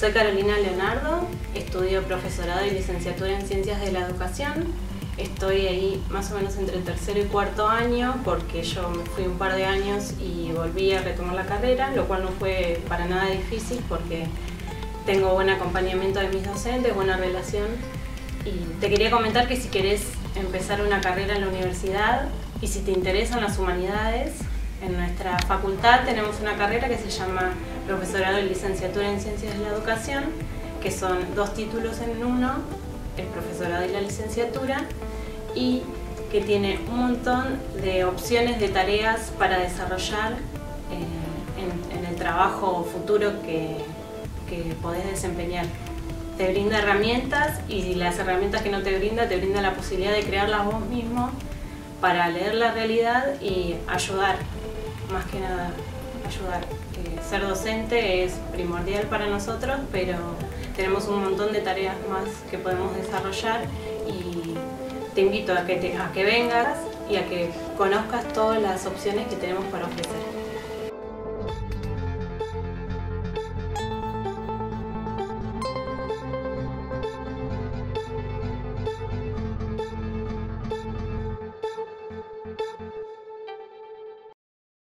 Soy Carolina Leonardo, estudio profesorado y licenciatura en Ciencias de la Educación. Estoy ahí más o menos entre el tercero y cuarto año porque yo me fui un par de años y volví a retomar la carrera, lo cual no fue para nada difícil porque tengo buen acompañamiento de mis docentes, buena relación. Y te quería comentar que si querés empezar una carrera en la universidad y si te interesan las humanidades, en nuestra facultad tenemos una carrera que se llama Profesorado y Licenciatura en Ciencias de la Educación, que son 2 títulos en uno, el profesorado y la licenciatura, y que tiene un montón de opciones de tareas para desarrollar en el trabajo futuro que podés desempeñar. Te brinda herramientas y las herramientas que no te brinda la posibilidad de crearlas vos mismo para leer la realidad y ayudar, más que nada ayudar. Ser docente es primordial para nosotros, pero tenemos un montón de tareas más que podemos desarrollar y te invito a que vengas y a que conozcas todas las opciones que tenemos para ofrecer.